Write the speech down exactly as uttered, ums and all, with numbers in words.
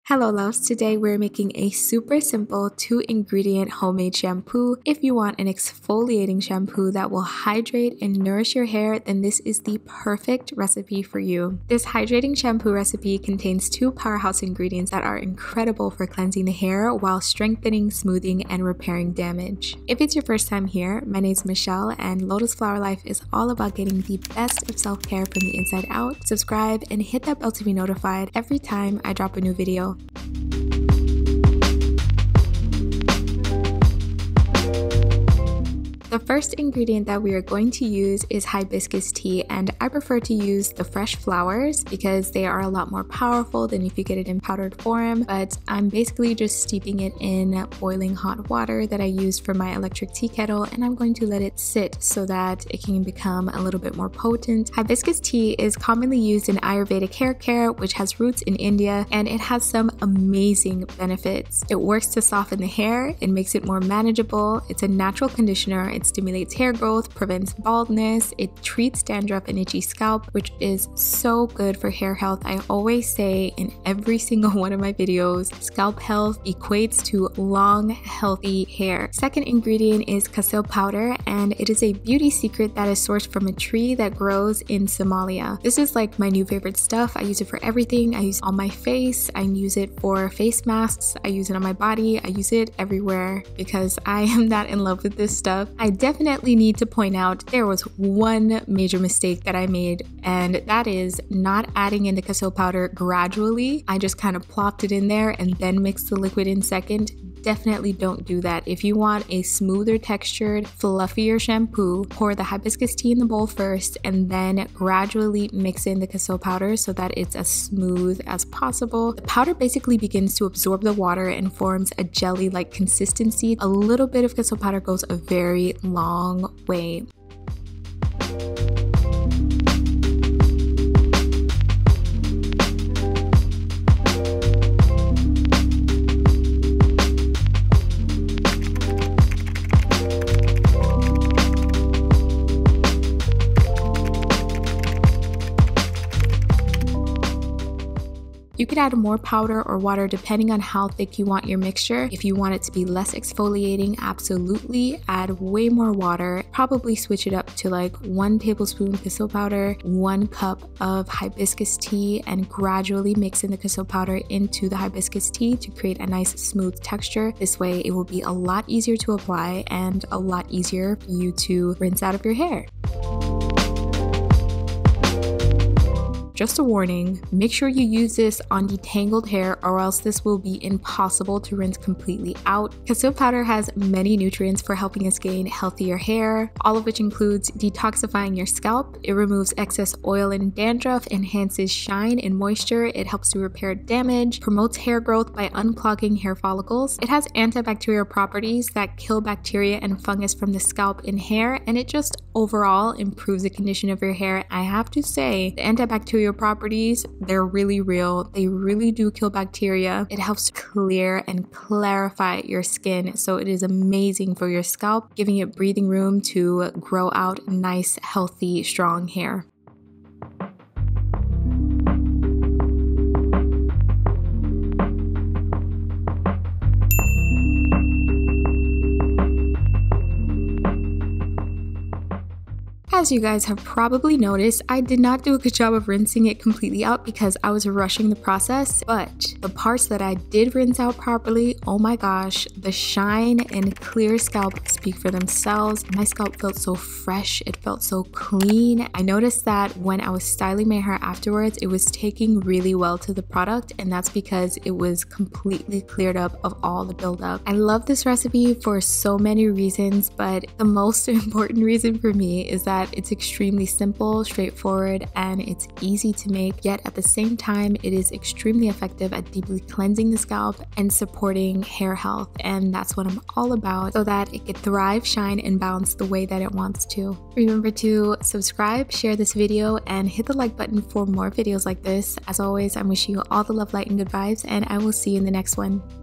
Hello loves, today we're making a super simple two ingredient homemade shampoo. If you want an exfoliating shampoo that will hydrate and nourish your hair, then this is the perfect recipe for you. This hydrating shampoo recipe contains two powerhouse ingredients that are incredible for cleansing the hair while strengthening, smoothing, and repairing damage. If it's your first time here, my name is Michelle and Lotus Flower Life is all about getting the best of self-care from the inside out. Subscribe and hit that bell to be notified every time I drop a new video. The first ingredient that we are going to use is hibiscus tea, and I prefer to use the fresh flowers because they are a lot more powerful than if you get it in powdered form. But I'm basically just steeping it in boiling hot water that I use for my electric tea kettle, and I'm going to let it sit so that it can become a little bit more potent. Hibiscus tea is commonly used in Ayurvedic hair care, which has roots in India, and it has some amazing benefits. It works to soften the hair, it makes it more manageable, it's a natural conditioner, it stimulates hair growth, prevents baldness, it treats dandruff and itchy scalp, which is so good for hair health. I always say in every single one of my videos, scalp health equates to long, healthy hair. Second ingredient is kasil powder, and it is a beauty secret that is sourced from a tree that grows in Somalia. This is like my new favorite stuff. I use it for everything. I use it on my face, I use it for face masks, I use it on my body, I use it everywhere because I am that in love with this stuff. I definitely need to point out there was one major mistake that I made, and that is not adding in the kasil powder gradually. I just kind of plopped it in there and then mixed the liquid in second. Definitely don't do that. If you want a smoother textured, fluffier shampoo, pour the hibiscus tea in the bowl first and then gradually mix in the kasil powder so that it's as smooth as possible. The powder basically begins to absorb the water and forms a jelly-like consistency. A little bit of kasil powder goes a very long way. You could add more powder or water depending on how thick you want your mixture. If you want it to be less exfoliating, absolutely add way more water. Probably switch it up to like one tablespoon kasil powder, one cup of hibiscus tea, and gradually mix in the kasil powder into the hibiscus tea to create a nice smooth texture. This way it will be a lot easier to apply and a lot easier for you to rinse out of your hair. Just a warning, make sure you use this on detangled hair or else this will be impossible to rinse completely out. Kasil powder has many nutrients for helping us gain healthier hair, all of which includes detoxifying your scalp. It removes excess oil and dandruff, enhances shine and moisture, it helps to repair damage, promotes hair growth by unclogging hair follicles. It has antibacterial properties that kill bacteria and fungus from the scalp and hair, and it just overall improves the condition of your hair. I have to say, the antibacterial properties, they're really real. They really do kill bacteria. It helps clear and clarify your skin, so it is amazing for your scalp, giving it breathing room to grow out nice, healthy, strong hair. As you guys have probably noticed, I did not do a good job of rinsing it completely out because I was rushing the process, but the parts that I did rinse out properly, oh my gosh, the shine and clear scalp speak for themselves. My scalp felt so fresh, it felt so clean. I noticed that when I was styling my hair afterwards, it was taking really well to the product, and that's because it was completely cleared up of all the buildup. I love this recipe for so many reasons, but the most important reason for me is that it's extremely simple, straightforward, and it's easy to make, yet at the same time it is extremely effective at deeply cleansing the scalp and supporting hair health, and that's what I'm all about, so that it can thrive, shine, and bounce the way that it wants to. Remember to subscribe, share this video, and hit the like button for more videos like this. As always, I'm wishing you all the love, light, and good vibes, and I will see you in the next one.